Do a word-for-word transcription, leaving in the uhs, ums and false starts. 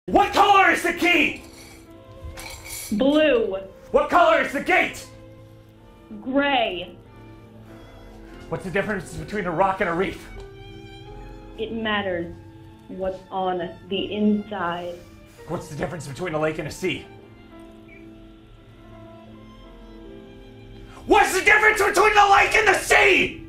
What color is the key? Blue. What color is the gate? Gray. What's the difference between a rock and a reef? It matters what's on the inside. What's the difference between a lake and a sea? What's the difference between the lake and the sea?